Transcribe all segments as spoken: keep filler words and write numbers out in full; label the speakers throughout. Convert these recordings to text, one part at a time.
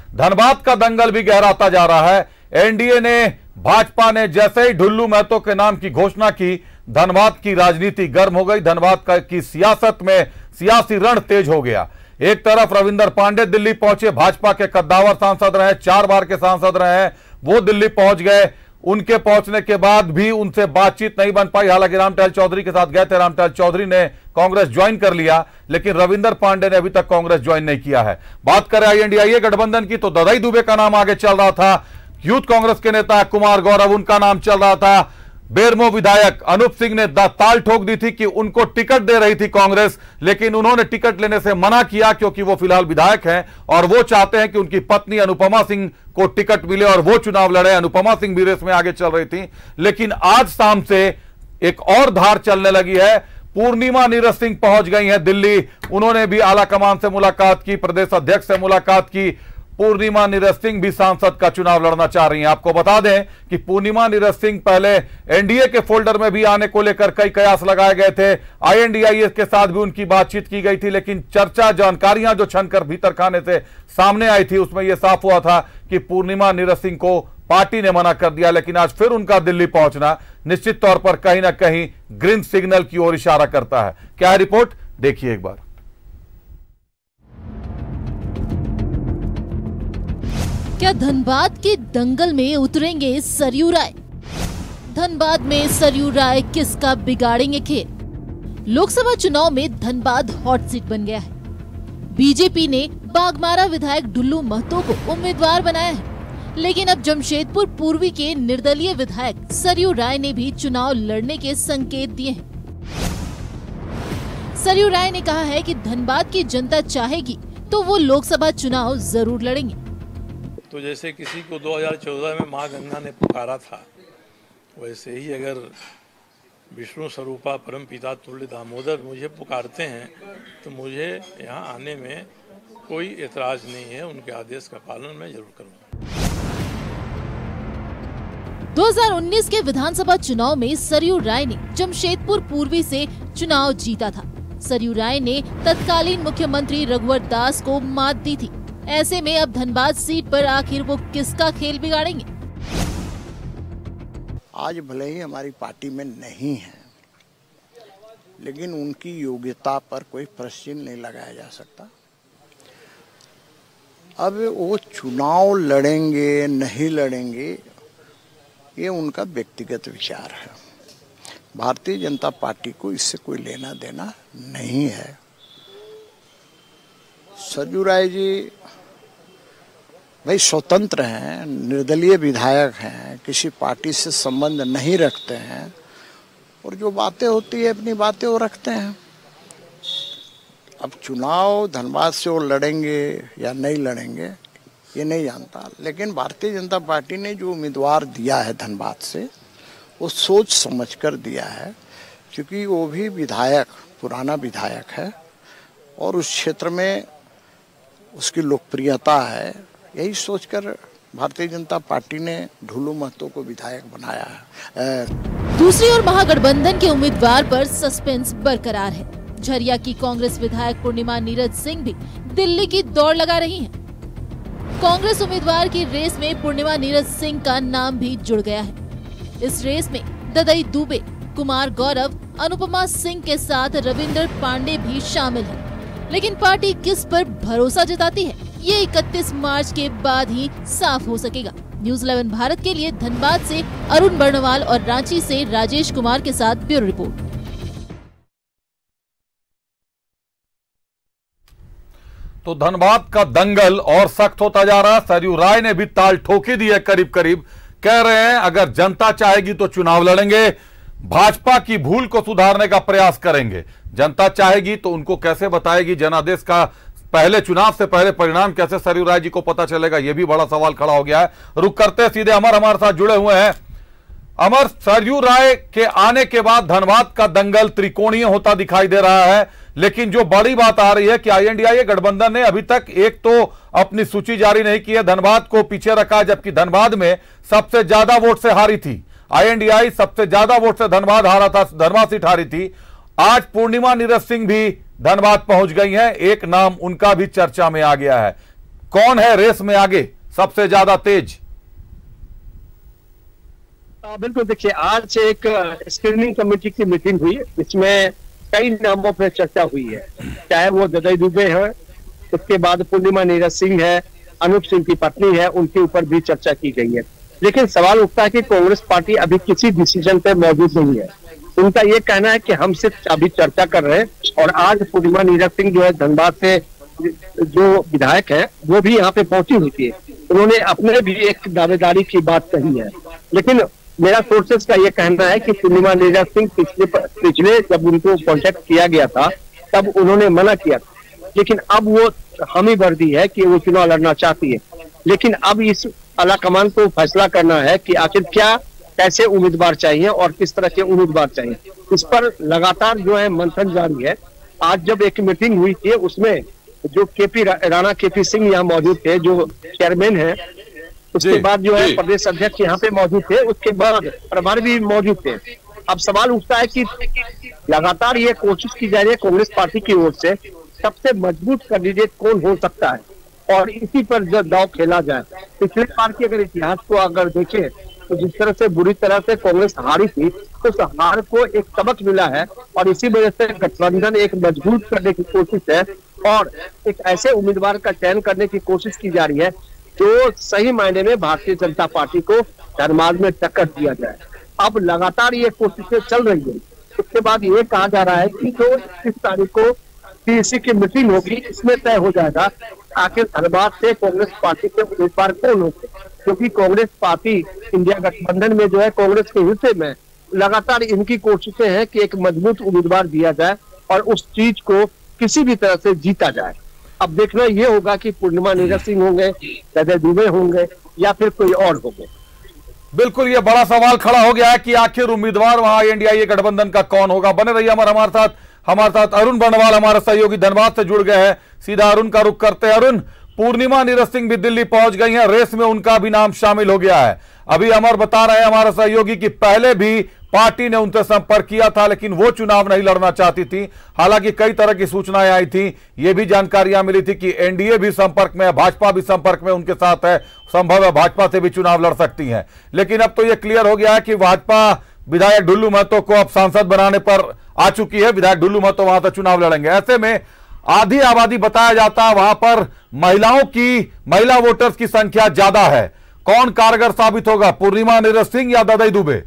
Speaker 1: धनबाद का दंगल भी गहराता जा रहा है। एनडीए ने, भाजपा ने जैसे ही ढुल्लू महतो के नाम की घोषणा की, धनबाद की राजनीति गर्म हो गई। धनबाद का की सियासत में सियासी रण तेज हो गया। एक तरफ रविंदर पांडे दिल्ली पहुंचे, भाजपा के कद्दावर सांसद रहे, चार बार के सांसद रहे हैं, वो दिल्ली पहुंच गए। उनके पहुंचने के बाद भी उनसे बातचीत नहीं बन पाई। हालांकि रामटहल चौधरी के साथ गए थे, रामटहल चौधरी ने कांग्रेस ज्वाइन कर लिया, लेकिन रविंदर पांडे ने अभी तक कांग्रेस ज्वाइन नहीं किया है। बात करें आईएनडीआईए गठबंधन की तो ददाई दुबे का नाम आगे चल रहा था। यूथ कांग्रेस के नेता कुमार गौरव, उनका नाम चल रहा था। बेरमो विधायक अनूप सिंह ने ताल ठोक दी थी कि उनको टिकट दे रही थी कांग्रेस, लेकिन उन्होंने टिकट लेने से मना किया क्योंकि वो फिलहाल विधायक हैं और वो चाहते हैं कि उनकी पत्नी अनुपमा सिंह को टिकट मिले और वो चुनाव लड़े। अनुपमा सिंह भी रेस में आगे चल रही थी, लेकिन आज शाम से एक और धार चलने लगी है। पूर्णिमा नीरज सिंह पहुंच गई हैं दिल्ली। उन्होंने भी आला कमान से मुलाकात की, प्रदेश अध्यक्ष से मुलाकात की। पूर्णिमा नीरज सिंह भी सांसद का चुनाव लड़ना चाह रही हैं। आपको बता दें कि पूर्णिमा नीरज सिंह पहले एनडीए के फोल्डर में भी आने को लेकर कई कयास लगाए गए थे। आईएनडीआईए के साथ भी उनकी बातचीत की गई थी, लेकिन चर्चा, जानकारियां जो छनकर भीतर खाने से सामने आई थी, उसमें यह साफ हुआ था कि पूर्णिमा नीरज सिंह को पार्टी ने मना कर दिया। लेकिन आज फिर उनका दिल्ली पहुंचना निश्चित तौर पर कहीं ना कहीं ग्रीन सिग्नल की ओर इशारा करता है। क्या है रिपोर्ट, देखिए एक बार।
Speaker 2: क्या धनबाद के दंगल में उतरेंगे सरयू राय? धनबाद में सरयू राय किसका बिगाड़ेंगे खेल? लोकसभा चुनाव में धनबाद हॉट सीट बन गया है। बीजेपी ने बागमारा विधायक ढुल्लू महतो को उम्मीदवार बनाया है, लेकिन अब जमशेदपुर पूर्वी के निर्दलीय विधायक सरयू राय ने भी चुनाव लड़ने के संकेत दिए हैं। सरयू राय ने कहा है कि धनबाद की जनता चाहेगी तो वो लोकसभा चुनाव जरूर लड़ेंगे।
Speaker 3: तो जैसे किसी को दो हज़ार चौदह में माँ गंगा ने पुकारा था, वैसे ही अगर विष्णु स्वरूपा परम पिता तुल्य दामोदर मुझे पुकारते हैं तो मुझे यहाँ आने में कोई एतराज नहीं है। उनके आदेश का पालन मैं जरूर करूँगा।
Speaker 2: दो हज़ार उन्नीस के विधानसभा चुनाव में सरयू राय ने जमशेदपुर पूर्वी से चुनाव जीता था। सरयू राय ने तत्कालीन मुख्यमंत्री रघुवर दास को मात दी थी। ऐसे में अब धनबाद सीट पर आखिर वो किसका खेल बिगाड़ेंगे?
Speaker 4: आज भले ही हमारी पार्टी में नहीं है, लेकिन उनकी योग्यता पर कोई प्रश्न नहीं लगाया जा सकता। अब वो चुनाव लड़ेंगे नहीं लड़ेंगे, ये उनका व्यक्तिगत विचार है। भारतीय जनता पार्टी को इससे कोई लेना देना नहीं है। सरयू राय जी भाई स्वतंत्र हैं, निर्दलीय विधायक हैं, किसी पार्टी से संबंध नहीं रखते हैं और जो बातें होती है अपनी बातें वो रखते हैं। अब चुनाव धनबाद से वो लड़ेंगे या नहीं लड़ेंगे ये नहीं जानता, लेकिन भारतीय जनता पार्टी ने जो उम्मीदवार दिया है धनबाद से वो सोच समझकर दिया है, क्योंकि वो भी विधायक, पुराना विधायक है और उस क्षेत्र में उसकी लोकप्रियता है। यही सोचकर भारतीय जनता पार्टी ने ढुल्लू महतो को विधायक बनाया है।
Speaker 2: दूसरी ओर महागठबंधन के उम्मीदवार पर सस्पेंस बरकरार है। झरिया की कांग्रेस विधायक पूर्णिमा नीरज सिंह भी दिल्ली की दौड़ लगा रही हैं। कांग्रेस उम्मीदवार की रेस में पूर्णिमा नीरज सिंह का नाम भी जुड़ गया है। इस रेस में ददाई दुबे, कुमार गौरव, अनुपमा सिंह के साथ रविंदर पांडे भी शामिल हैं। लेकिन पार्टी किस पर भरोसा जताती है, ये इकतीस मार्च के बाद ही साफ हो सकेगा। न्यूज़ इलेवन भारत के लिए धनबाद से अरुण बर्णवाल और रांची से राजेश कुमार के साथ ब्यूरो रिपोर्ट।
Speaker 1: तो धनबाद का दंगल और सख्त होता जा रहा है। सरयू राय ने भी ताल ठोकी दी है, करीब करीब कह रहे हैं अगर जनता चाहेगी तो चुनाव लड़ेंगे, भाजपा की भूल को सुधारने का प्रयास करेंगे। जनता चाहेगी तो उनको कैसे बताएगी? जनादेश का पहले चुनाव से पहले परिणाम कैसे सरयू राय जी को पता चलेगा, यह भी बड़ा सवाल खड़ा हो गया है। रुक करते सीधे अमर हमारे साथ जुड़े हुए हैं। अमर, सरयू राय के आने के बाद धनबाद का दंगल त्रिकोणीय होता दिखाई दे रहा है, लेकिन जो बड़ी बात आ रही है कि आईएनडीआईए गठबंधन ने अभी तक एक तो अपनी सूची जारी नहीं की है, धनबाद को पीछे रखा, जबकि धनबाद में सबसे ज्यादा वोट से हारी थी आईएनडीआई, सबसे ज्यादा वोट से धनबाद हारा था, धनबाद सीट हारी थी। आज पूर्णिमा नीरज सिंह भी धनबाद पहुंच गई हैं, एक नाम उनका भी चर्चा में आ गया है। कौन है रेस में आगे सबसे ज्यादा तेज?
Speaker 5: बिल्कुल, देखिए आज एक स्क्रीनिंग कमेटी की मीटिंग हुई, इसमें कई नामों पर चर्चा हुई है, चाहे वो ददई दुबे है, उसके बाद पूर्णिमा नीरज सिंह है, अनूप सिंह की पत्नी है, उनके ऊपर भी चर्चा की गई है। लेकिन सवाल उठता है कि कांग्रेस पार्टी अभी किसी डिसीजन पे मौजूद नहीं है। उनका ये कहना है कि हम सिर्फ अभी चर्चा कर रहे हैं, और आज पूर्णिमा नीरज सिंह जो है धनबाद से जो विधायक है वो भी यहाँ पे पहुंची हुई थी, उन्होंने अपने भी एक दावेदारी की बात कही है। लेकिन मेरा सोर्सेस का ये कहना है कि पूर्णिमा नीरज सिंह पिछले पिछले जब उनको कॉन्टेक्ट किया गया था तब उन्होंने मना किया, लेकिन अब वो हामी भर दी है कि वो चुनाव लड़ना चाहती है। लेकिन अब इस आलाकमान को फैसला करना है कि आखिर क्या कैसे उम्मीदवार चाहिए और किस तरह के उम्मीदवार चाहिए, इस पर लगातार जो है मंथन जारी है। आज जब एक मीटिंग हुई थी उसमें जो केपी राणा केपी सिंह यहाँ मौजूद थे, जो चेयरमैन है, उसके बाद जो है प्रदेश अध्यक्ष यहाँ पे मौजूद थे, उसके बाद प्रभारी भी मौजूद थे। अब सवाल उठता है कि लगातार ये कोशिश की जा रही है कांग्रेस पार्टी की ओर से सबसे मजबूत कैंडिडेट कौन हो सकता है, और इसी पर जो दाव खेला जाए। पिछले बार की अगर इतिहास को अगर देखें तो जिस तरह से बुरी तरह से कांग्रेस हारी थी, तो उस हार को एक सबक मिला है, और इसी वजह से गठबंधन एक मजबूत करने की कोशिश है और एक ऐसे उम्मीदवार का चयन करने की कोशिश की जा रही है जो सही मायने में भारतीय जनता पार्टी को धनबाद में टक्कर दिया जाए। अब लगातार ये कोशिशें चल रही है। उसके बाद ये कहा जा रहा है कि जो इक्कीस तारीख को पीएससी की मीटिंग होगी, इसमें तय हो जाएगा आखिर धनबाद से कांग्रेस पार्टी के उम्मीदवार कौन होंगे, क्योंकि कांग्रेस पार्टी इंडिया गठबंधन में जो है कांग्रेस के हिस्से में लगातार इनकी कोशिशें हैं कि एक मजबूत उम्मीदवार दिया जाए और उस चीज को किसी भी तरह से जीता जाए। अब देखना ये होगा कि पूर्णिमा नीरज सिंह होंगे, ददई दुबे होंगे या फिर कोई और होंगे।
Speaker 1: बिल्कुल, ये बड़ा सवाल खड़ा हो गया है कि आखिर उम्मीदवार वहां एनडीए गठबंधन का कौन होगा। बने रहिए हमारे हमारे साथ हमारे साथ अरुण बर्णवाल हमारे सहयोगी धनबाद से जुड़ गए हैं। सीधा अरुण का रुख करते हैं। अरुण, पूर्णिमा नीरज सिंह भी दिल्ली पहुंच गई हैं, रेस में उनका भी नाम शामिल हो गया है। अभी अमर बता रहे हैं हमारे सहयोगी कि पहले भी पार्टी ने उनसे संपर्क किया था, लेकिन वो चुनाव नहीं लड़ना चाहती थी। हालांकि कई तरह की सूचनाएं आई थी, ये भी जानकारियां मिली थी कि एनडीए भी संपर्क में है, भाजपा भी संपर्क में उनके साथ है, संभव है भाजपा से भी चुनाव लड़ सकती हैं। लेकिन अब तो ये क्लियर हो गया है कि भाजपा विधायक ढुल्लू महतो को अब सांसद बनाने पर आ चुकी है। विधायक ढुल्लू महतो वहां से चुनाव लड़ेंगे। ऐसे में आधी आबादी बताया जाता है वहां पर महिलाओं की महिला वोटर्स की संख्या ज्यादा है। कौन कारगर साबित होगा, पूर्णिमा नीरज सिंह या ददई दुबे?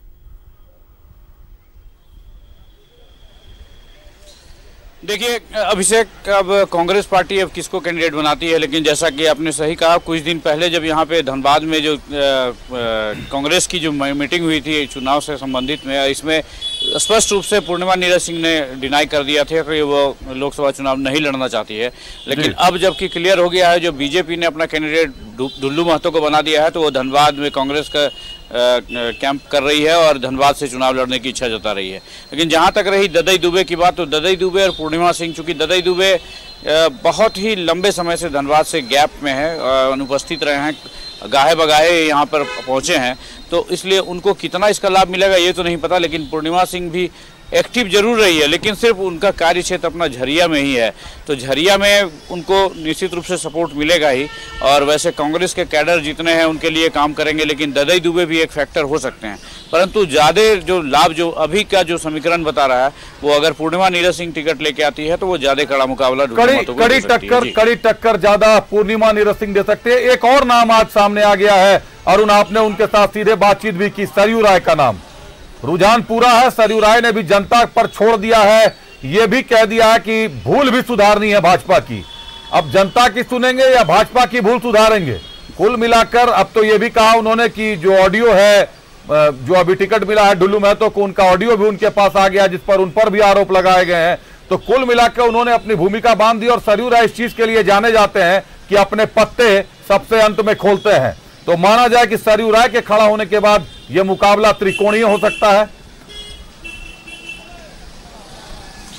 Speaker 6: देखिए अभिषेक, अब कांग्रेस पार्टी अब किसको कैंडिडेट बनाती है, लेकिन जैसा कि आपने सही कहा, कुछ दिन पहले जब यहाँ पे धनबाद में जो कांग्रेस की जो मीटिंग हुई थी चुनाव से संबंधित में, इसमें स्पष्ट रूप से पूर्णिमा नीरज सिंह ने डिनाई कर दिया था कि वो लोकसभा चुनाव नहीं लड़ना चाहती है। लेकिन अब जबकि क्लियर हो गया है, जो बीजेपी ने अपना कैंडिडेट ढुल्लू महतो को बना दिया है, तो वो धनबाद में कांग्रेस का कैंप कर रही है और धनबाद से चुनाव लड़ने की इच्छा जता रही है। लेकिन जहां तक रही ददई दुबे की बात, तो ददई दुबे और पूर्णिमा सिंह, चूंकि ददई दुबे बहुत ही लंबे समय से धनबाद से गैप में है, अनुपस्थित रहे हैं, गाहे बगाहे यहाँ पर पहुँचे हैं, तो इसलिए उनको कितना इसका लाभ मिलेगा ये तो नहीं पता। लेकिन पूर्णिमा सिंह भी एक्टिव जरूर रही है, लेकिन सिर्फ उनका कार्य क्षेत्र अपना झरिया में ही है, तो झरिया में उनको निश्चित रूप से सपोर्ट मिलेगा ही। और वैसे कांग्रेस के कैडर जितने हैं उनके लिए काम करेंगे, लेकिन ददई दुबे भी एक फैक्टर हो सकते हैं। परंतु ज़्यादा जो लाभ जो अभी का जो समीकरण बता रहा है, वो अगर पूर्णिमा नीरज सिंह टिकट लेके आती है तो वो ज्यादा कड़ा मुकाबला
Speaker 1: कड़ी कड़ी टक्कर कड़ी टक्कर ज्यादा पूर्णिमा नीरज सिंह दे सकते हैं। एक और नाम आज सामने आ गया है, अरुण आपने उनके साथ सीधे बातचीत भी की, सरयू राय का नाम। रुझान पूरा है, सरयू राय ने भी जनता पर छोड़ दिया है, ये भी कह दिया है कि भूल भी सुधारनी है भाजपा की। अब जनता की सुनेंगे या भाजपा की भूल सुधारेंगे? कुल मिलाकर अब तो ये भी कहा उन्होंने कि जो ऑडियो है, जो अभी टिकट मिला है ढुल्लू महतो को, उनका ऑडियो भी उनके पास आ गया जिस पर उन पर भी आरोप लगाए गए हैं। तो कुल मिलाकर उन्होंने अपनी भूमिका बांध दी और सरयू राय इस चीज के लिए जाने जाते हैं कि अपने पत्ते सबसे अंत में खोलते हैं। तो माना जाए कि सरयू राय के खड़ा होने के बाद यह मुकाबला त्रिकोणीय हो सकता है।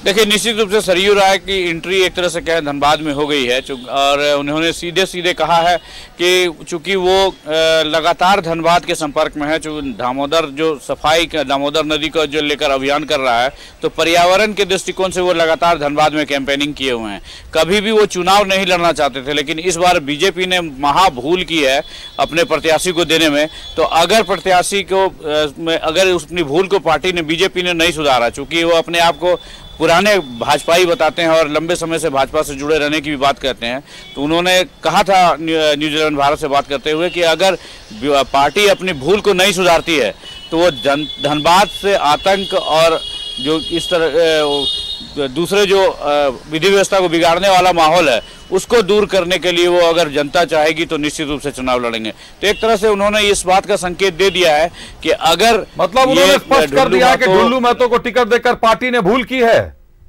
Speaker 6: देखिए, निश्चित रूप से सरयू राय की एंट्री एक तरह से क्या है धनबाद में हो गई है, और उन्होंने सीधे सीधे कहा है कि चूंकि वो लगातार धनबाद के संपर्क में है, चूंकि दामोदर जो सफाई का दामोदर नदी का जो लेकर अभियान कर रहा है, तो पर्यावरण के दृष्टिकोण से वो लगातार धनबाद में कैंपेनिंग किए हुए हैं। कभी भी वो चुनाव नहीं लड़ना चाहते थे, लेकिन इस बार बीजेपी ने महा भूल की है अपने प्रत्याशी को देने में। तो अगर प्रत्याशी को अगर अपनी भूल को पार्टी ने बीजेपी ने नहीं सुधारा, चूंकि वो अपने आप को पुराने भाजपाई बताते हैं और लंबे समय से भाजपा से जुड़े रहने की भी बात करते हैं, तो उन्होंने कहा था न्यूज़ इलेवन भारत से बात करते हुए कि अगर पार्टी अपनी भूल को नहीं सुधारती है तो वो धनबाद से आतंक और जो इस तरह दूसरे जो विधि व्यवस्था को बिगाड़ने वाला माहौल है उसको दूर करने के लिए वो अगर जनता चाहेगी तो निश्चित रूप से चुनाव लड़ेंगे। तो एक तरह से उन्होंने इस बात का संकेत दे दिया है कि अगर
Speaker 1: मतलब उन्होंने स्पष्ट कर दिया है कि ढुल्लू महतो को टिकट देकर पार्टी ने भूल की है।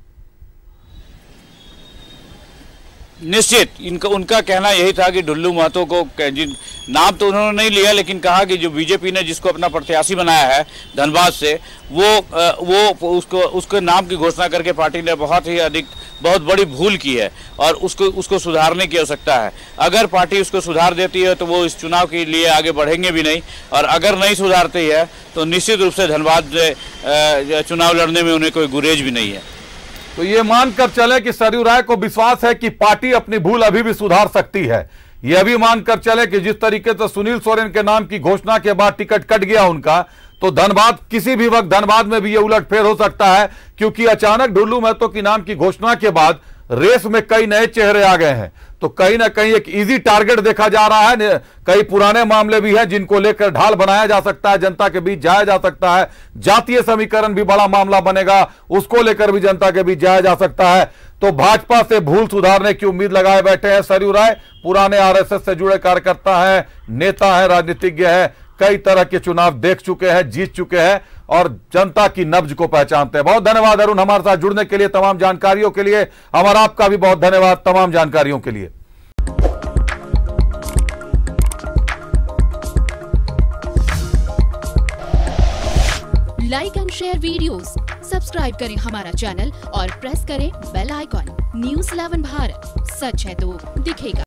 Speaker 6: निश्चित इनका उनका कहना यही था कि ढुल्लू महतो को, नाम तो उन्होंने नहीं लिया, लेकिन कहा कि जो बीजेपी ने जिसको अपना प्रत्याशी बनाया है धनबाद से, वो वो उसको उसके नाम की घोषणा करके पार्टी ने बहुत ही अधिक बहुत बड़ी भूल की है और उसको उसको सुधारने की आवश्यकता है। अगर पार्टी उसको सुधार देती है तो वो इस चुनाव के लिए आगे बढ़ेंगे भी नहीं, और अगर नहीं सुधारती है तो निश्चित रूप से धनबाद से चुनाव लड़ने में उन्हें कोई गुरेज भी नहीं है।
Speaker 1: तो ये मानकर चले कि सरयू राय को विश्वास है कि पार्टी अपनी भूल अभी भी सुधार सकती है। ये अभी मानकर चले कि जिस तरीके से सुनील सोरेन के नाम की घोषणा के बाद टिकट कट गया उनका, तो धनबाद किसी भी वक्त धनबाद में भी ये उलटफेर हो सकता है, क्योंकि अचानक ढुल्लू महतो की नाम की घोषणा के बाद रेस में कई नए चेहरे आ गए हैं। तो कहीं ना कहीं एक इजी टारगेट देखा जा रहा है। कई पुराने मामले भी हैं जिनको लेकर ढाल बनाया जा सकता है, जनता के बीच जाया जा सकता है। जातीय समीकरण भी बड़ा मामला बनेगा, उसको लेकर भी जनता के बीच जाया जा सकता है। तो भाजपा से भूल सुधारने की उम्मीद लगाए बैठे हैं सरयू राय। पुराने आरएसएस से जुड़े कार्यकर्ता है, नेता है, राजनीतिज्ञ है, कई तरह के चुनाव देख चुके हैं, जीत चुके हैं और जनता की नब्ज को पहचानते हैं। बहुत धन्यवाद अरुण हमारे साथ जुड़ने के लिए, तमाम जानकारियों के लिए। हमारा आपका भी बहुत धन्यवाद तमाम जानकारियों के लिए।
Speaker 7: Like and share videos, subscribe करें हमारा चैनल और प्रेस करें bell icon. News eleven Bharat, सच है तो दिखेगा।